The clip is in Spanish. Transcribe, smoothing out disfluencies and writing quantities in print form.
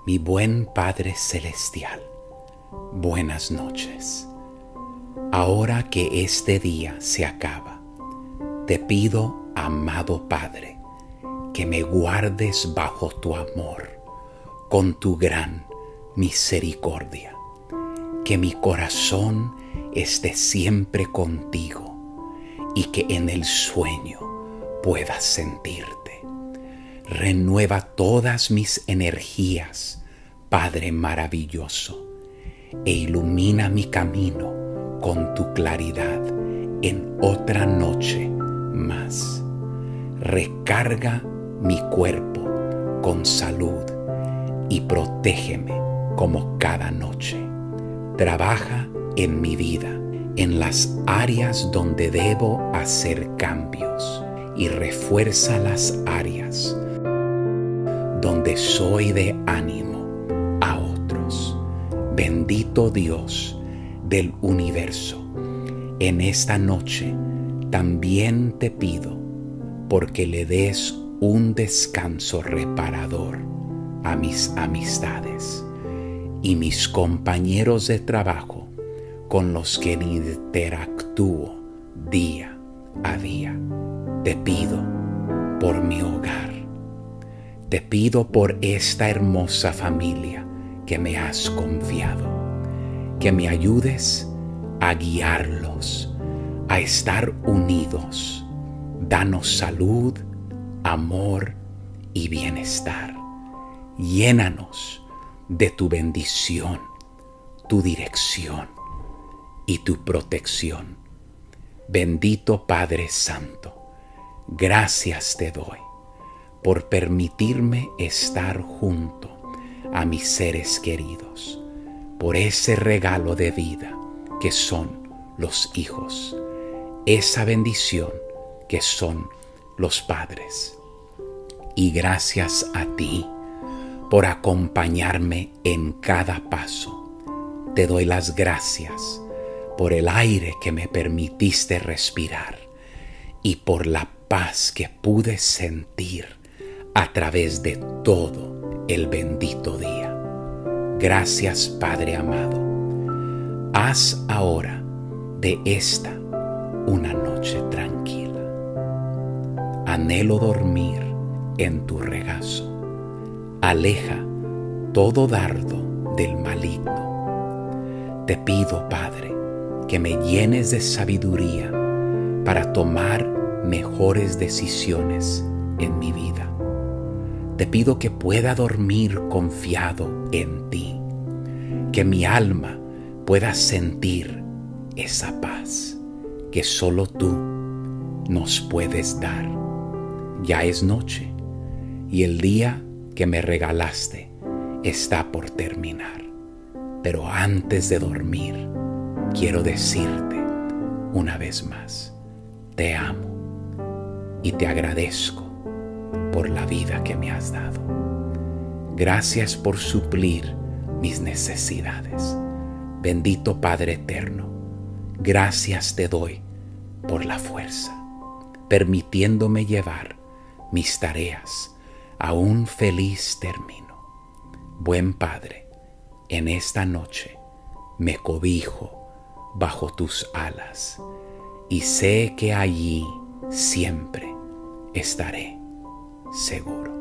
Mi buen Padre Celestial, buenas noches. Ahora que este día se acaba, te pido, amado Padre, que me guardes bajo tu amor, con tu gran misericordia, que mi corazón esté siempre contigo y que en el sueño puedas sentirte. Renueva todas mis energías, Padre maravilloso, e ilumina mi camino con tu claridad en otra noche más. Recarga mi cuerpo con salud y protégeme como cada noche. Trabaja en mi vida, en las áreas donde debo hacer cambios, y refuerza las áreas donde soy de ánimo a otros. Bendito Dios del universo, en esta noche también te pido porque le des un descanso reparador a mis amistades y mis compañeros de trabajo con los que interactúo día a día. Te pido por mi hogar. Te pido por esta hermosa familia que me has confiado, que me ayudes a guiarlos, a estar unidos. Danos salud, amor y bienestar. Llénanos de tu bendición, tu dirección y tu protección. Bendito Padre Santo, gracias te doy por permitirme estar junto a mis seres queridos, por ese regalo de vida que son los hijos, esa bendición que son los padres. Y gracias a ti por acompañarme en cada paso. Te doy las gracias por el aire que me permitiste respirar y por la paz que pude sentir a través de todo el bendito día. Gracias, Padre amado. Haz ahora de esta una noche tranquila. Anhelo dormir en tu regazo. Aleja todo dardo del maligno. Te pido, Padre, que me llenes de sabiduría para tomar mejores decisiones en mi vida. Te pido que pueda dormir confiado en ti, que mi alma pueda sentir esa paz que solo tú nos puedes dar. Ya es noche y el día que me regalaste está por terminar. Pero antes de dormir, quiero decirte una vez más, te amo y te agradezco por la vida que me has dado. Gracias por suplir mis necesidades. Bendito Padre eterno, gracias te doy por la fuerza, permitiéndome llevar mis tareas a un feliz término. Buen Padre, en esta noche me cobijo bajo tus alas y sé que allí siempre estaré seguro.